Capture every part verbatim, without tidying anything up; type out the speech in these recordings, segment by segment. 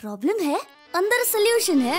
Problem है, अंदर solution है।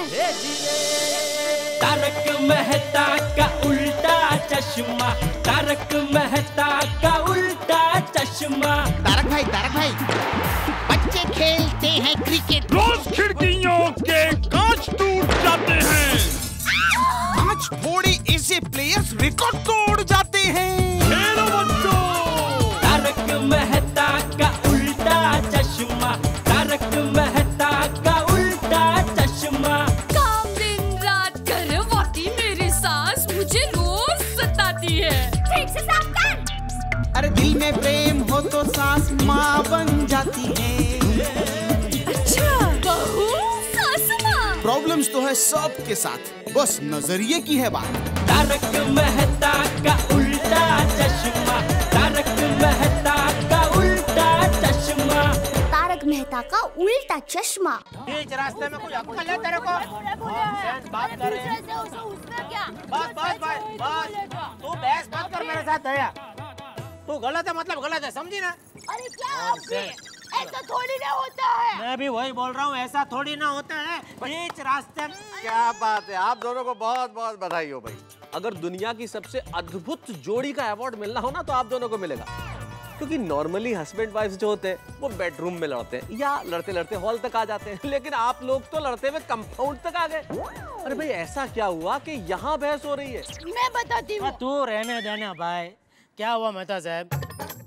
तारक मेहता का उल्टा चश्मा, तारक मेहता का उल्टा चश्मा। तारक भाई, तारक भाई, बच्चे खेलते हैं क्रिकेट, रोज खिड़कियों के कांच टूट जाते हैं, आज थोड़े ऐसे प्लेयर्स रिकॉर्ड तोड़ जाते हैं। खेलो बच्चों। तारक मेहता का उल्टा चश्मा, तारक मेहता का उल्टा चश्मा। काम दिन रात करवाती मेरी सास मुझे रोज सताती है। ठीक से साफ कर। अरे दिल में प्रेम हो तो सास माँ बन जाती है। अच्छा, बहू सास माँ। प्रॉब्लम्स तो है सबके साथ, बस नजरिए की है बात। तारक मेहता का उल्टा चश्मा, तारक मेहता का उल्टा चश्मा। तारक मेहता का उल्टा चश्मा। बीच रास्ते में कोई अक्कल है तेरे को? बात कर रहे हैं। बस बस बस बस, तू बहस मत कर मेरे साथ दया। तू गलत है मतलब गलत है, समझी ना? अरे क्या आप भी? ऐसा थोड़ी ना होता है। मैं भी वही बोल रहा हूँ, ऐसा थोड़ी ना होता है। बीच रास्ते में क्या बात है, आप दोनों को बहुत बहुत बधाई हो भाई। अगर दुनिया की सबसे अद्भुत जोड़ी का अवार्ड मिलना हो ना तो आप दोनों को मिलेगा, क्योंकि नॉर्मली हस्बैंड वाइफ जो होते हैं वो बेडरूम में लड़ते हैं या लड़ते लड़ते हॉल तक आ जाते हैं, लेकिन आप लोग तो लड़ते हुए कंपाउंड तक आ गए। अरे भाई ऐसा क्या हुआ कि यहाँ बहस हो रही है? मैं बताती हूँ। तू रहने देना भाई। क्या हुआ मेहता साहब?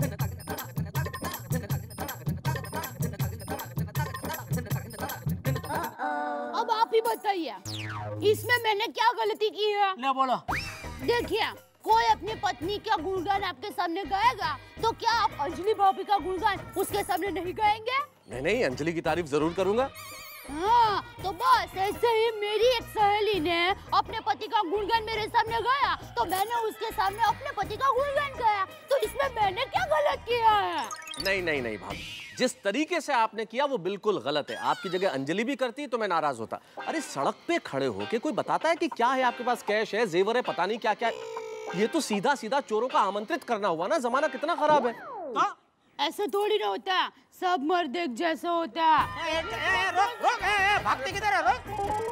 अब आप ही बताइए, इसमें मैंने क्या गलती की है? ले बोलो। देखिए, कोई अपनी पत्नी का गुणगान आपके सामने गाएगा तो क्या आप अंजलि भाभी का गुणगान उसके सामने नहीं गाएंगे? नहीं नहीं, अंजलि की तारीफ जरूर करूंगा। हाँ, तो बस ऐसे ही मेरी एक सहेली ने अपने पति का गुणगान मेरे सामने गाया तो मैंने उसके सामने अपने पति का गुणगान गाया, तो इसमें मैंने क्या गलत किया है? नहीं नहीं नहीं भाभी, जिस तरीके से आपने किया वो बिल्कुल गलत है। आपकी जगह अंजलि भी करती तो मैं नाराज होता। अरे सड़क पे खड़े होके कोई बताता है कि क्या है आपके पास, कैश है, जेवर है, पता नहीं क्या क्या। ये तो सीधा सीधा चोरों का आमंत्रित करना हुआ ना। जमाना कितना खराब है। तो ऐसा थोड़ी ना होता, सब मर्द एक जैसा होता। ए, ए, ए, रोक रोक, ए, ए, भागते किधर है? रोक।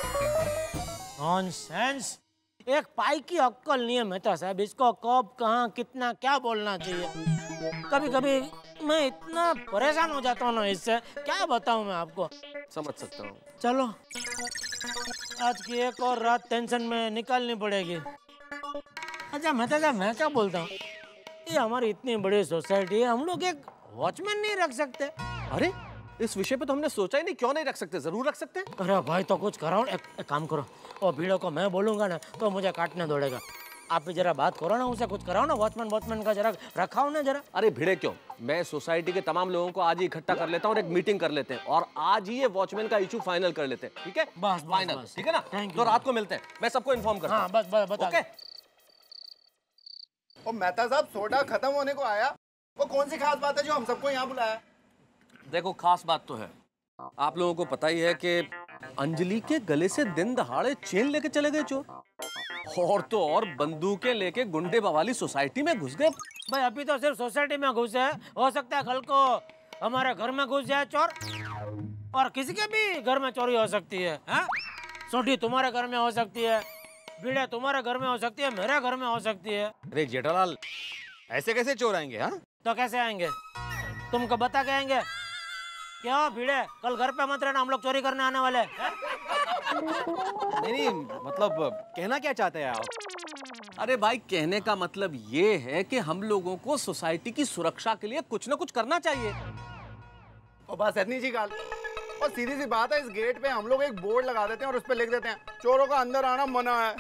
नॉनसेंस। एक पाई की अक्कल नहीं है मेहता साहब, इसको कब कहाँ कितना क्या बोलना चाहिए। कभी कभी मैं इतना परेशान हो जाता हूँ ना इससे, क्या बताऊँ मैं आपको। समझ सकता हूँ। चलो आज की एक और रात टेंशन में निकालनी पड़ेगी। अच्छा मेहता साहब, मैं क्या बोलता हूँ, ये हमारी इतनी बड़ी सोसाइटी है, हम लोग एक वॉचमैन नहीं रख सकते? अरे इस विषय पे तो हमने सोचा ही नहीं, क्यों नहीं रख सकते, जरूर रख सकते हैं। अरे भाई तो कुछ कराओ, एक, एक काम करो, और भीड़ों को मैं बोलूंगा ना तो मुझे काटने दौड़ेगा। आप भी जरा बात करो ना, उसे कुछ कराओ ना, वॉचमैन वॉचमैन का जरा रखाओ ना जरा। अरे भिड़े क्यों, मैं सोसाइटी के तमाम लोगों को आज ही इकट्ठा कर लेता हूँ और एक मीटिंग कर लेते हैं और आज ही ये वॉचमैन का इशू फाइनल कर लेते हैं। ठीक है? बस फाइनल, ठीक है ना? Thank तो you। रात को मिलते हैं, मैं सबको इन्फॉर्म करता हाँ हूँ। बस बस बता। ओके? और मेहता साहब, सोडा खत्म होने को आया, वो कौन सी खास बात है जो हम सबको यहाँ बुलाया? देखो खास बात तो है, आप लोगों को पता ही है कि अंजलि के गले से दिन दहाड़े चेन लेके चले गए चोर, और तो और बंदूकें लेके गुंडे बवाली सोसाइटी में घुस गए। भाई अभी तो सिर्फ सोसाइटी में घुसे है, हो सकता है कल को हमारे घर में घुस जाए चोर, और किसी के भी घर में चोरी हो सकती है। हाँ? सोटी तुम्हारे घर में हो सकती है, भीड़े तुम्हारे घर में हो सकती है, मेरे घर में हो सकती है। अरे जेठालाल, ऐसे कैसे चोर आएंगे? हाँ, तो कैसे आएंगे? तुमको बता के आएंगे क्या? भीड़े कल घर पे मत रहना, हम लोग चोरी करने आने वाले हैं। नहीं नहीं, मतलब कहना क्या चाहते हैं आप? अरे भाई कहने का मतलब ये है कि हम लोगों को सोसाइटी की सुरक्षा के लिए कुछ ना कुछ करना चाहिए। और बस इतनी सी गाल, और सीधी सी बात है, इस गेट पे हम लोग एक बोर्ड लगा देते हैं और उस पे लिख देते हैं चोरों का अंदर आना मना है।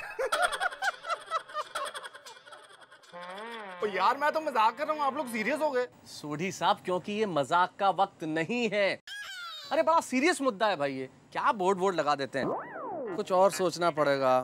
तो यार मैं तो मजाक कर रहा हूँ, आप लोग सीरियस हो गए। सोढ़ी साहब, क्योंकि ये मजाक का वक्त नहीं है। अरे बड़ा सीरियस मुद्दा है भाई, ये क्या बोर्ड बोर्ड लगा देते हैं, कुछ और सोचना पड़ेगा।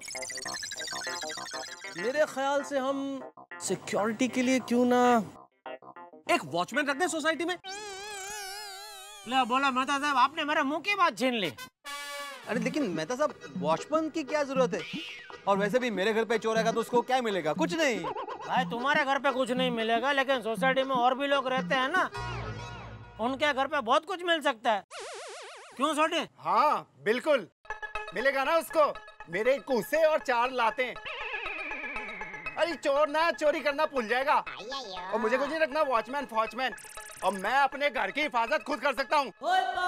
मेरे ख्याल से हम सिक्योरिटी के लिए क्यों ना एक वॉचमैन रख दें सोसाइटी में। ले बोला मेहता साहब, आपने मेरे मुंह की बात छीन ली। अरे लेकिन मेहता साहब, वॉचमैन की क्या जरूरत है? और वैसे भी मेरे घर पे चोर आएगा तो उसको क्या मिलेगा? कुछ नहीं। भाई तुम्हारे घर पे कुछ नहीं मिलेगा, लेकिन सोसाइटी में और भी लोग रहते हैं ना, उनके घर पे बहुत कुछ मिल सकता है। क्यों छोटे? हाँ बिल्कुल मिलेगा ना उसको, मेरे कुसे और चार लाते। अरे चोर ना चोरी करना भूल जाएगा, और मुझे कुछ नहीं रखना वॉचमैन फॉचमैन, और मैं अपने घर की हिफाजत खुद कर सकता हूँ।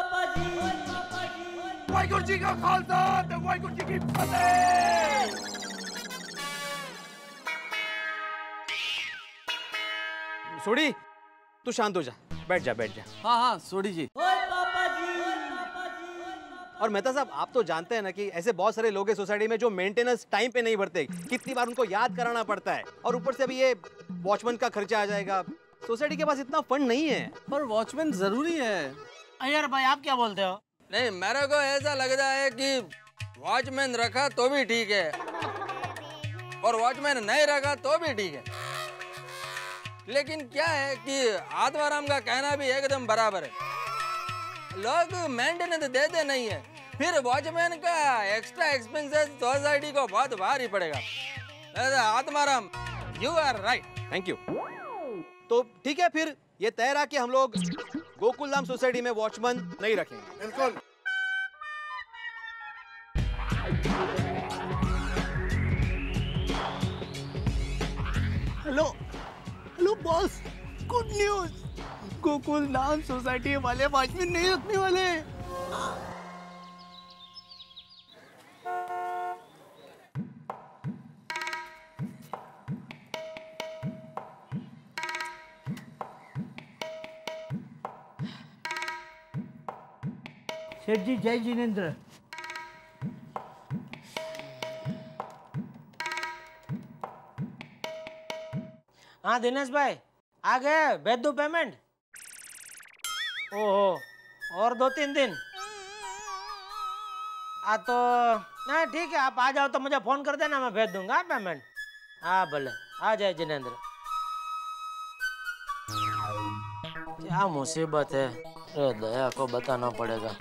वाहिगुरु जी का खालसा, वाहिगुरु जी की फतेह। सोडी, तू शांत हो जा, बैठ जा बैठ जा। हाँ हाँ सोडी जी। और मेहता साहब, आप तो जानते हैं ना कि ऐसे बहुत सारे लोग हैं सोसाइटी में जो मेंटेनेंस टाइम पे नहीं भरते, कितनी बार उनको याद कराना पड़ता है, और ऊपर से अभी ये वॉचमैन का खर्चा आ जाएगा। सोसाइटी के पास इतना फंड नहीं है। पर वॉचमैन जरूरी है। अय्यर भाई आप क्या बोलते हो? नहीं, मेरे को ऐसा लग रहा है कि वॉचमैन रखा तो भी ठीक है और वॉचमैन नहीं रखा तो भी ठीक है, लेकिन क्या है कि आत्माराम का कहना भी एकदम बराबर है। लोग मेंटेनेंस देते नहीं है, फिर वॉचमैन का एक्स्ट्रा एक्सपेंसेस सोसाइटी को बहुत भारी पड़ेगा। Atmaram, you are right. Thank you. तो ठीक है, फिर ये तय रहा कि हम लोग गोकुल धाम सोसाइटी में वॉचमैन नहीं रखेंगे। बिल्कुल। Hello hello boss, good news, Gokul Dham society वाले वॉचमैन नहीं रखने वाले। सेठ जी जय जिनेंद्र। हाँ दिनेश भाई आ गए, भेज दो पेमेंट। ओहो, और दो तीन दिन आ तो नहीं, ठीक है आप आ जाओ तो मुझे फोन कर देना, मैं भेज दूंगा पेमेंट। हाँ भले, आ जाए जिनेंद्र। क्या मुसीबत है, अरे दया को बताना पड़ेगा।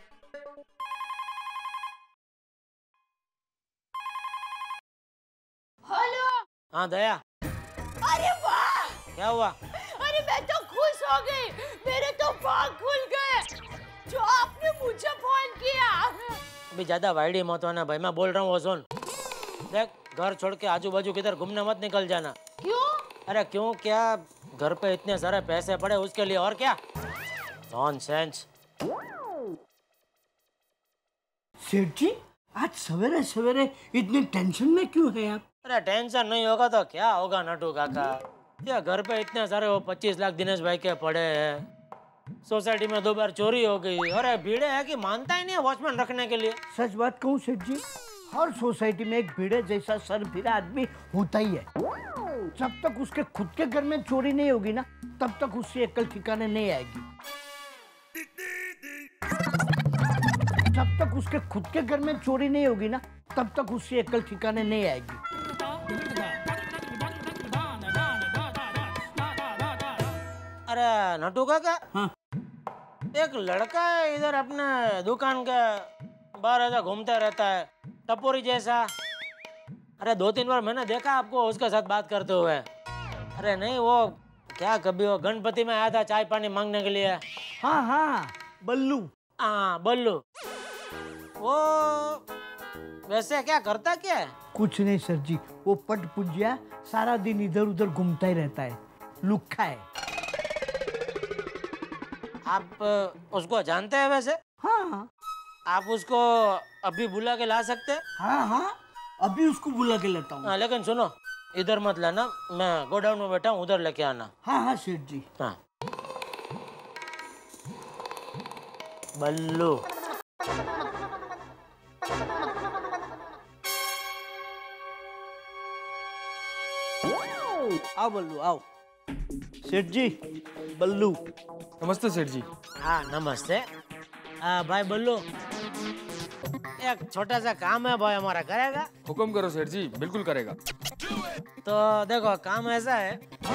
हेलो। हाँ दया। अरे वाह, क्या हुआ? अरे मैं तो खुश हो गई, मेरे तो भाग खुल गए जो आपने मुझे फोन किया। अभी ज्यादा वाइडी मत होना भाई, मैं बोल रहा हूँ वो सुन। देख, घर छोड़ के आजू बाजू किधर घूमने मत निकल जाना। क्यों? अरे क्यों क्या, घर पे इतने सारे पैसे पड़े उसके लिए, और क्या नॉनसेंस। सेठ जी आज सवेरे सवेरे इतनी टेंशन में क्यों है आप? अरे टेंशन नहीं होगा तो क्या होगा नटू काका, ये घर पे इतने सारे वो पच्चीस लाख दिनेश भाई के पड़े हैं, सोसाइटी में दो बार चोरी हो गई, अरे भीड़े है कि मानता ही नहीं है वॉचमैन रखने के लिए। सच बात कहूँ सेठ जी, हर सोसाइटी में एक भीड़े जैसा सर फिरा आदमी होता ही है। जब तक उसके खुद के घर में चोरी नहीं होगी ना, तब तक उससे अक्ल ठिकाने नहीं आएगी। जब तक उसके खुद के घर में चोरी नहीं होगी ना, तब तक उससे अक्ल ठिकाने नहीं आएगी। अरे नटू काका, हाँ? एक लड़का है इधर अपने दुकान के बाहर ऐसा घूमता रहता है, टपोरी जैसा। अरे दो तीन बार मैंने देखा आपको उसके साथ बात करते हुए। अरे नहीं, वो क्या कभी वो गणपति में आया था चाय पानी मांगने के लिए। हाँ हाँ बल्लू। हाँ बल्लू, वो वैसे क्या करता क्या है? कुछ नहीं सर जी, वो पट पुंजिया सारा दिन इधर उधर घूमता ही रहता है, लुक्खा है। आप उसको जानते हैं वैसे? हाँ। आप उसको अभी बुला के ला सकते हैं? हाँ हाँ अभी उसको बुला के लेता हूँ। हाँ लेकिन सुनो, इधर मत लाना, मैं गोडाउन में बैठा हूँ, उधर लेके आना। हाँ हाँ सेठ जी। हाँ बल्लू। आओ बल्लू आओ। सेठ जी बल्लू। नमस्ते सेठ जी। हाँ नमस्ते। आ, भाई बल्लू, एक छोटा सा काम है भाई हमारा, करेगा? हुक्म करो सेठ जी, बिल्कुल करेगा। तो देखो काम ऐसा है,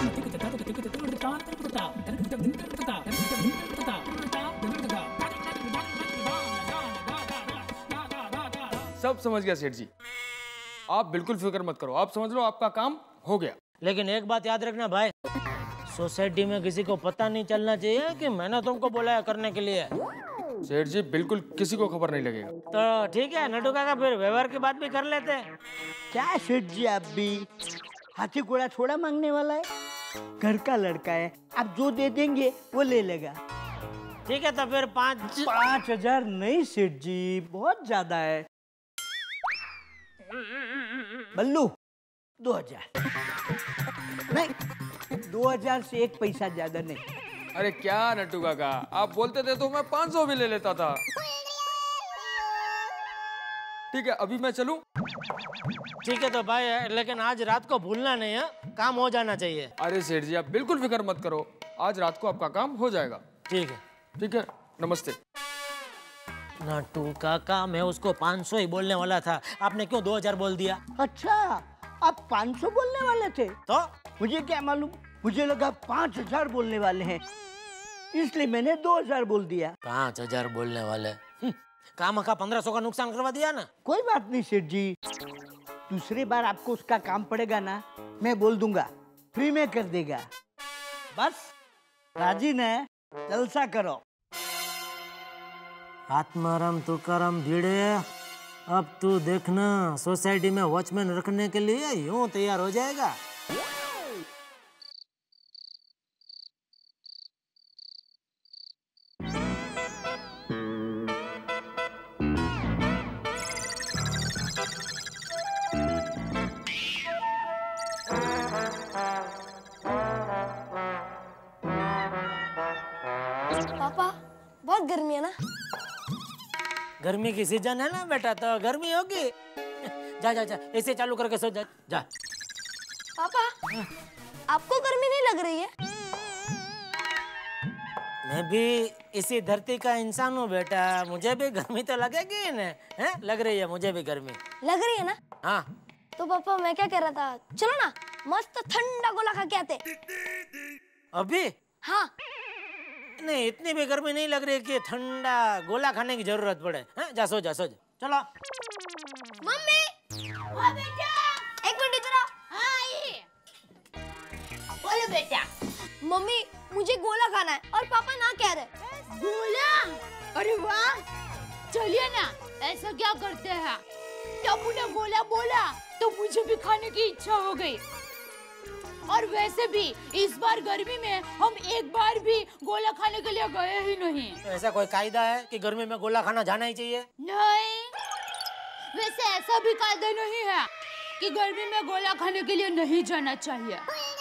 सब समझ गया सेठ जी, आप बिल्कुल फिक्र मत करो, आप समझ लो आपका काम हो गया। लेकिन एक बात याद रखना भाई, सोसाइटी में किसी को पता नहीं चलना चाहिए कि मैंने तुमको बोला है करने के लिए। सेठ जी बिल्कुल किसी को खबर नहीं लगेगा। तो ठीक है नड्डू काका, फिर व्यवहार की बात भी कर लेते हैं। क्या सेठ जी आप भी हाथी घोड़ा थोड़ा मांगने वाला है, घर का लड़का है, आप जो दे देंगे वो ले लेगा। ठीक है तो फिर पाँच पाँच हजार नहीं सेठ जी, बहुत ज्यादा है। बल्लू दो हजार नहीं, दो हजार से एक पैसा ज्यादा नहीं। अरे क्या नट्टू काका, आप बोलते थे तो मैं पाँच सौ भी ले लेता था। ठीक है अभी मैं चलूं? ठीक है तो भाई, लेकिन आज रात को भूलना नहीं है, काम हो जाना चाहिए। अरे सेठ जी आप बिल्कुल फिक्र मत करो, आज रात को आपका काम हो जाएगा। ठीक है ठीक है, नमस्ते। नट्टू काका, मैं उसको पाँच सौ ही बोलने वाला था, आपने क्यों दो हजार बोल दिया? अच्छा आप पाँच सौ बोलने वाले थे? तो मुझे क्या मालूम, मुझे लगा पाँच हजार बोलने वाले हैं, इसलिए मैंने दो हजार बोल दिया। पाँच हजार बोलने वाले, काम का पंद्रह सौ का नुकसान करवा दिया ना। कोई बात नहीं सेठ जी, दूसरी बार आपको उसका काम पड़ेगा ना, मैं बोल दूंगा, फ्री में कर देगा। बस राजी ने जलसा करो। आत्माराम तुकाराम भिड़े, अब तू देखना सोसाइटी में वॉचमैन रखने के लिए यूं तैयार हो जाएगा। पापा बहुत गर्मी है ना? गर्मी की सीजन है ना बेटा, तो गर्मी होगी। जा जा जा ऐसे चालू करके सो जा जा। पापा आपको गर्मी नहीं लग रही है? मैं भी इसी धरती का इंसान हूँ बेटा, मुझे भी गर्मी तो लगेगी ना। हैं लग रही है मुझे भी गर्मी। लग रही है ना? हाँ तो पापा मैं क्या कह रहा था, चलो ना मस्त ठंडा गोला खा के आते। अभी? हाँ। नहीं इतनी भी गर्मी नहीं लग रही कि ठंडा गोला खाने की जरूरत पड़े। हैं जा सो जा सो जा। चलो मम्मी। हाँ बेटा। एक मिनट इधर आओ। हाँ आई। बोलो बेटा। मम्मी मुझे गोला खाना है और पापा ना कह रहे। गोला? अरे वाह, चलिए ना, ऐसा क्या करते हैं, टप्पू ने गोला बोला तो मुझे भी खाने की इच्छा हो गई। और वैसे भी इस बार गर्मी में हम एक बार भी गोला खाने के लिए गए ही नहीं। तो ऐसा कोई कायदा है कि गर्मी में गोला खाना जाना ही चाहिए? नहीं, वैसे ऐसा भी कायदा नहीं है कि गर्मी में गोला खाने के लिए नहीं जाना चाहिए।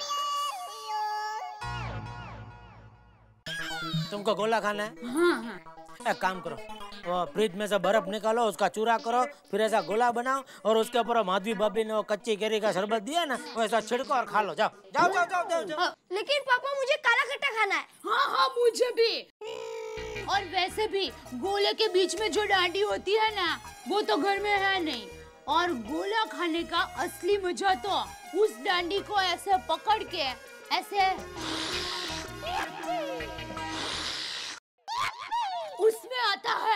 तुमको गोला खाना है? हाँ हाँ। एक काम करो, वो फ्रिज में से बर्फ निकालो, उसका चूरा करो, फिर ऐसा गोला बनाओ और उसके ऊपर माधवी भाभी ने वो कच्ची केरी का शरबत दिया ना, वो ऐसा छिड़को और खा लो। जाओ जाओ जाओ जाओ जाओ, जाओ। लेकिन पापा मुझे काला खट्टा खाना है। हाँ हाँ मुझे भी। और वैसे भी गोले के बीच में जो डांडी होती है ना, वो तो घर में है नहीं। और गोला खाने का असली मजा तो उस डांडी को ऐसे पकड़ के ऐसे उसमें आता है।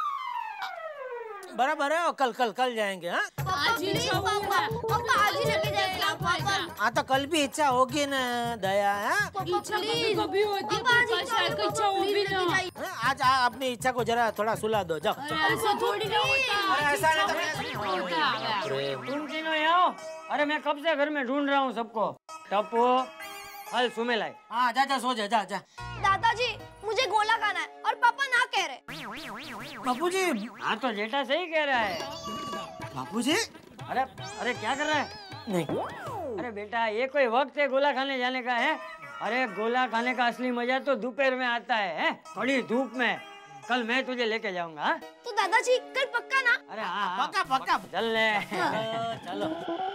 बराबर है, और कल कल कल जाएंगे। हाँ आज ही पापा पापा आज ही लेके जाएंगे पापा। हाँ तो कल भी इच्छा होगी ना दया। है इच्छा कभी कभी होती है, शायद इच्छा हो भी ना। आज आ, अपनी इच्छा को जरा थोड़ा सुला दो। जाओ ऐसा थोड़ी ना होता। ऐसा नहीं। तुम तीनों आओ। अरे मैं कब से घर में ढूंढ रहा हूँ सबको। टप्पू हल सुमे लाए। हाँ जा जा सो जा जा जा। दादाजी मुझे गोला खाना है और पापा ना कह रहे। बापूजी। हाँ तो जेठा सही कह रहा है। बापूजी। अरे अरे क्या कर रहा है? नहीं। अरे बेटा ये कोई वक्त है गोला खाने जाने का है? अरे गोला खाने का असली मजा तो दोपहर में आता है, है? थोड़ी धूप में। कल मैं तुझे लेके जाऊंगा। तो दादाजी कल पक्का ना? अरे हाँ पक्का पक्का। चल ले। चलो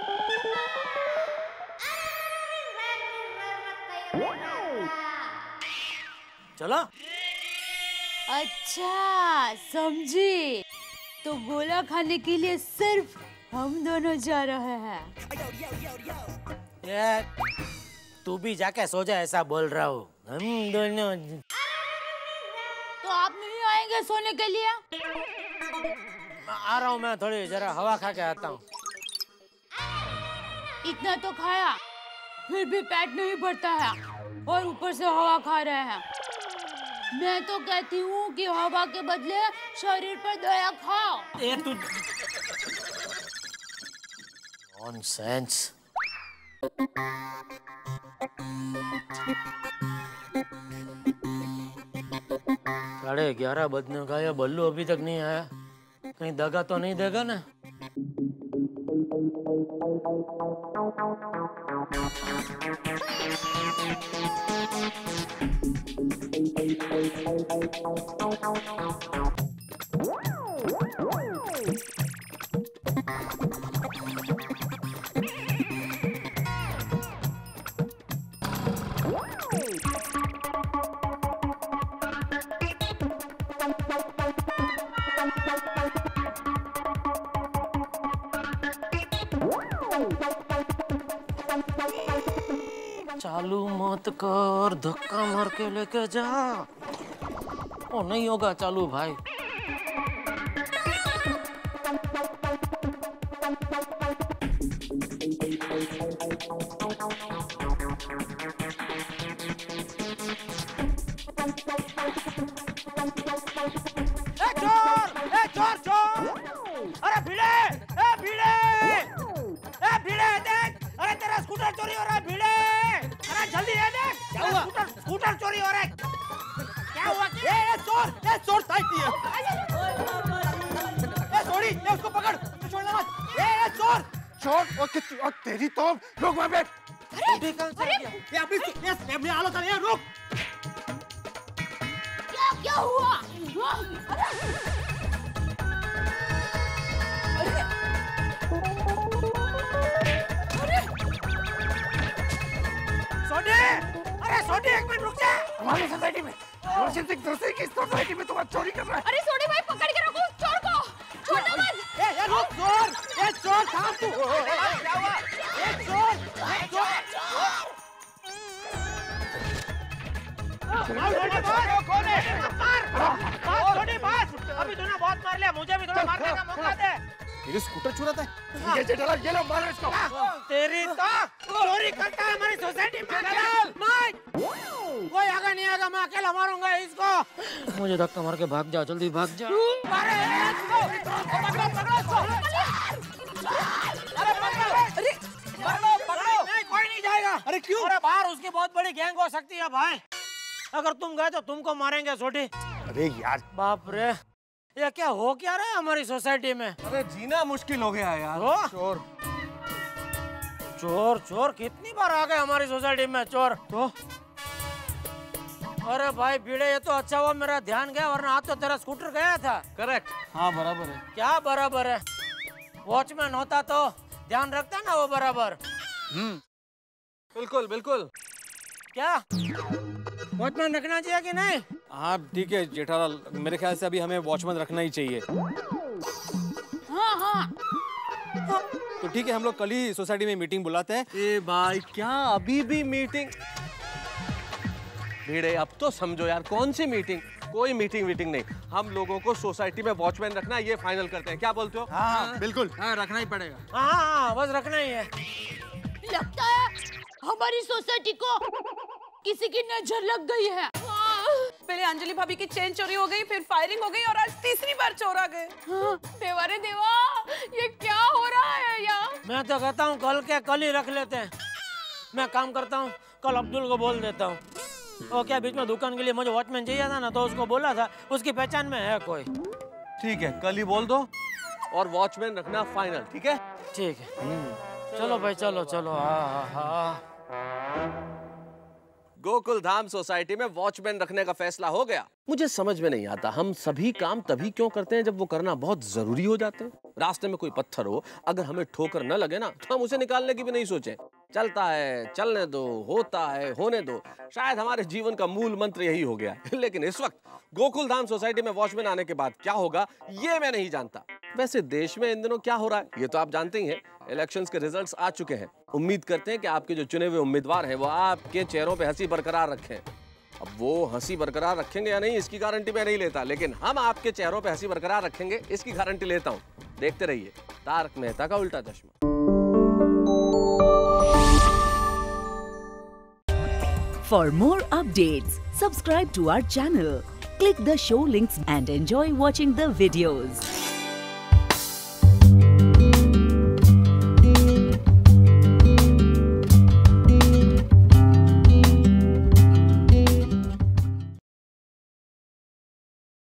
चलो। अच्छा समझी, तो गोला खाने के लिए सिर्फ हम दोनों जा रहे हैं। ये तू भी जाके सो जा, ऐसा बोल रहा हूँ। हम दोनों। तो आप नहीं आएंगे सोने के लिए? आ रहा हूँ मैं, थोड़ी जरा हवा खा के आता हूँ। इतना तो खाया फिर भी पेट नहीं भरता है और ऊपर से हवा खा रहे हैं। मैं तो कहती हूँ कि हवा के बदले शरीर पर दया खाओ। ये तू नॉनसेंस। साढ़े ग्यारह बजने का ये बल्लू अभी तक नहीं आया, कहीं दगा तो नहीं देगा ना? चालू मत कर, धक्का मार के लेके जा। ओ नहीं होगा चालू भाई। ए चोर, ए चोर चोर, अरे भिड़े, ए भिड़े, ए भिड़े देख, अरे तेरा स्कूटर चोरी हो रहा है भिड़े। अरे जल्दी है देख, क्या हुआ? स्कूटर स्कूटर चोरी हो रहा है। क्या हुआ? ए ए चोर, ए चोर साइड दिए। ए सॉरी, ए उसको पकड़, छोड़ना मत। ए ए चोर, चोर, ओके और तेरी तो रुक वहाँ पे। अरे कहाँ से गया? ये अभी ये अपने आलो कर ये रुक। क्या क्या हुआ? सोडी, अरे सोडी एक मिनट रुक जा। हमारी सोसाइटी में रोशन सिंह दूसरी की सोसाइटी में तुम्हारा चोरी कर रहा है। अरे सोडी भाई पकड़ के रखो चोर को, छोड़ना मत। ए ए रुक चोर, ए चोर कहाँ तू? क्या हुआ? ए चोर, ए चोर, कौन है? मार, मार सोडी मार। अभी तूने बहुत मार लिया, मुझे भी थोड़ा मारने का मौका दे। तेरे स्कूटर चुराता है? ये जेठालाल, ये लो मारो इसको। तेरी तो चोरी करता है हमारी सोसाइटी में। मार, कोई आगे नहीं आएगा, मैं अकेला मारूंगा इसको। मुझे धक्का मार के भाग जा, जल्दी भाग जा। मारे इसको, पकड़ो पकड़ो इसको। अरे पकड़ो, अरे पकड़ो पकड़ो। नहीं कोई नहीं जाएगा। अरे क्यों? अरे बाहर उसकी बहुत बड़ी गैंग हो सकती है भाई। अगर तुम गए तो तुमको मारेंगे सोडी। अरे यार बाप रे, ये क्या हो क्या रहा है हमारी सोसाइटी में? अरे जीना मुश्किल हो गया यार। हो? चोर चोर चोर कितनी बार आ गए हमारी सोसाइटी में चोर तो। अरे भाई भिड़े, ये तो अच्छा हुआ मेरा ध्यान गया, वरना आज तो तेरा स्कूटर गया था। करेक्ट। हाँ बराबर है। क्या बराबर है? वॉचमैन होता तो ध्यान रखता ना वो बराबर। हम्म बिल्कुल बिल्कुल। क्या वॉचमैन रखना चाहिए कि नहीं? हाँ ठीक है जेठालाल, मेरे ख्याल से अभी हमें वॉचमैन रखना ही चाहिए। हाँ हाँ तो ठीक है, हम लोग कल ही सोसाइटी में मीटिंग बुलाते हैं। ए भाई क्या अभी भी मीटिंग? भिड़े अब तो समझो यार, कौन सी मीटिंग? कोई मीटिंग वीटिंग नहीं, हम लोगों को सोसाइटी में वॉचमैन रखना है, ये फाइनल करते हैं। क्या बोलते हो? हाँ हाँ बिल्कुल, हाँ रखना ही पड़ेगा। हाँ हाँ बस रखना ही है। लगता है हमारी सोसाइटी को किसी की नजर लग गई है। पहले अंजलि भाभी की चेन चोरी हो गई, फिर फायरिंग हो गई और आज तीसरी बार चोर आ गए। हाँ। देवा रे देवा, ये क्या हो रहा है यार? मैं तो कहता हूँ कल के कल ही रख लेते हैं। मैं काम करता हूँ, कल अब्दुल को बोल देता हूँ। वो क्या बीच में दुकान के लिए मुझे वॉचमैन चाहिए था ना, तो उसको बोला था, उसकी पहचान में है कोई। ठीक है कल ही बोल दो और वॉचमैन रखना फाइनल। ठीक है ठीक है चलो भाई चलो चलो। हाँ हाँ गोकुल धाम सोसाइटी में वॉचमैन रखने का फैसला हो गया। मुझे समझ में नहीं आता, हम सभी काम तभी क्यों करते हैं जब वो करना बहुत जरूरी हो जाते हैं। रास्ते में कोई पत्थर हो, अगर हमें ठोकर न लगे ना, तो हम उसे निकालने की भी नहीं सोचे। चलता है चलने दो, होता है होने दो, शायद हमारे जीवन का मूल मंत्र यही हो गया है। लेकिन इस वक्त गोकुल धाम सोसाइटी में वॉचमैन आने के बाद क्या होगा ये मैं नहीं जानता। वैसे देश में इन दिनों क्या हो रहा है ये तो आप जानते ही हैं। इलेक्शंस के रिजल्ट्स आ चुके हैं। उम्मीद करते हैं कि आपके जो चुने हुए उम्मीदवार हैं वो आपके चेहरों पे हंसी बरकरार रखें। अब वो हंसी बरकरार रखेंगे या नहीं इसकी गारंटी मैं नहीं लेता, लेकिन हम आपके चेहरों पे हंसी बरकरार रखेंगे इसकी गारंटी लेता हूँ। देखते रहिए तारक मेहता का उल्टा चश्मा। For more updates, subscribe to our channel, click the show links and enjoy watching the videos.